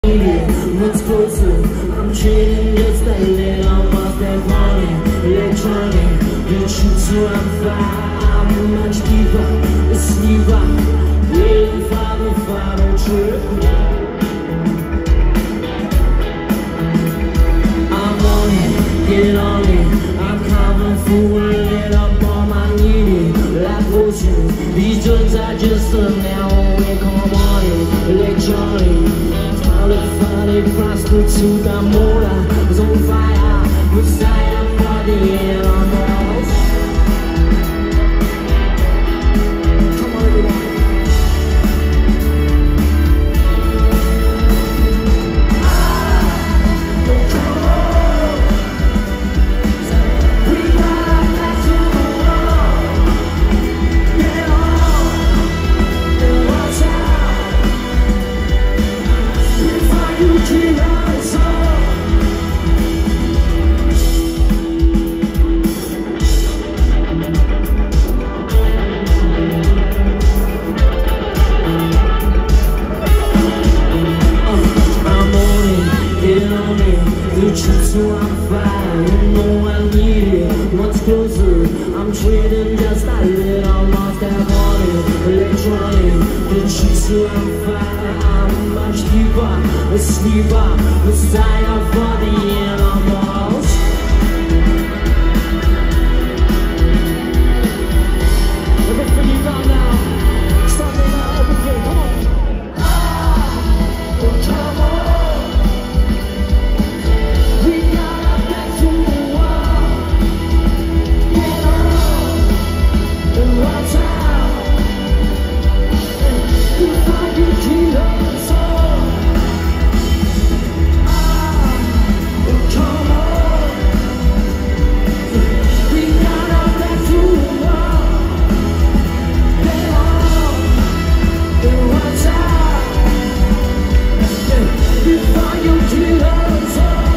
Much closer, I'm trading just a little more than money. Electronic, the truth, so I'm fine. I'm much deeper, it's deeper. Waiting for the final trip. I'm on it, get on it. I'm coming for it up on my knee. Like ocean, these drugs are just a now. Come on it, electronic. Fare prostituta amore was on fire, Messiah for the animals. Come on everyone. Come on. We got back to the wall. Get on and watch out. You keep us all. I'm on it, get on it. The truth, so I'm fine. You know I need it. Much closer, I'm trading just a little lost that on it. Electronic, the truth, so I'm fine. I'm much deeper, a sleeper, Messiah for the animals. Everything you got now, start it now, everything, come on. Come on. We got back to the wall. Get on and watch out. Before you kill us all. Come on. We got back to the wall. Get on and watch out. Before you kill us all.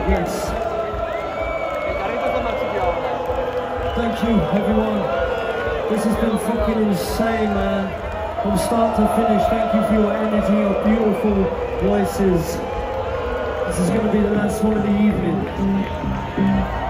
Yes. Thank you, everyone. This has been fucking insane, man. From start to finish, thank you for your energy, your beautiful voices. This is going to be the last one of the evening.